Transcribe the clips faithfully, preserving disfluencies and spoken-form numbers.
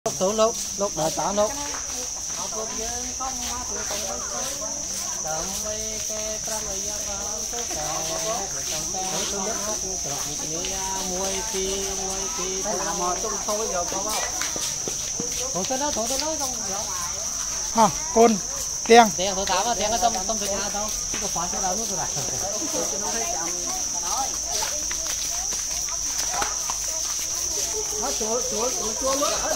lúc thủ lúc lúc đợi tỏ lúc đợi mấy cái trăm người dân vào tất cả mỗi thứ nhất nó cũng trộn những cái muối pi muối pi thế là mà tôi không bao giờ có bao thủ cái đó thủ cái đó không ha côn tiền tiền thủ tám tiền ở trong trong Việt Nam đâu có phải cái đâu nữa rồi nó chuột chuột chuột chuột mất ở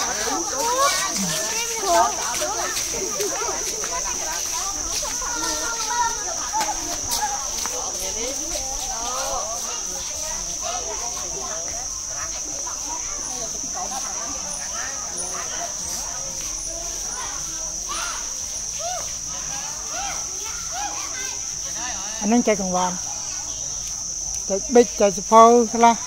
anh nên chạy còn vòn chạy bích chạy phô là